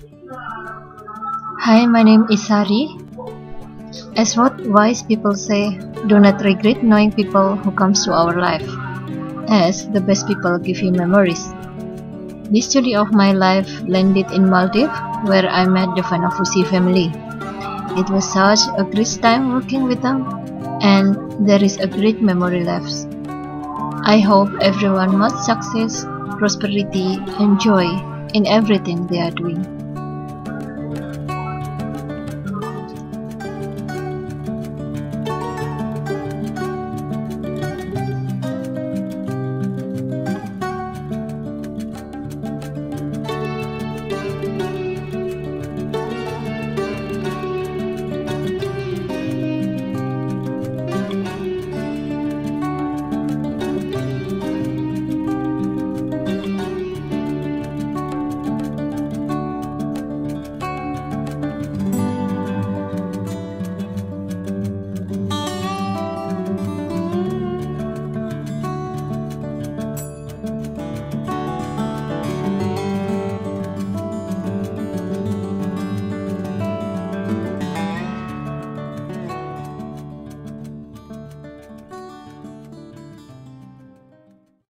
Hi, my name is Sari. As what wise people say, do not regret knowing people who comes to our life, as the best people give you memories. This story of my life landed in Maldives, where I met the Dhevanafushi family. It was such a great time working with them, and there is a great memory left. I hope everyone must success, prosperity, and joy in everything they are doing.